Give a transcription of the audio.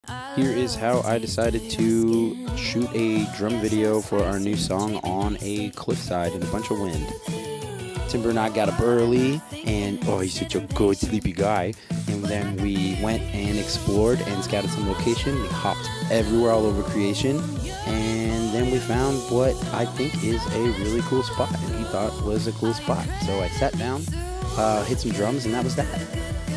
Here is how I decided to shoot a drum video for our new song on a cliffside in a bunch of wind. Timber and I got up early, and oh, he's such a good sleepy guy. And then we went and explored and scouted some location. We hopped everywhere all over creation, and then we found what I think is a really cool spot, and he thought was a cool spot. So I sat down, hit some drums, and that was that.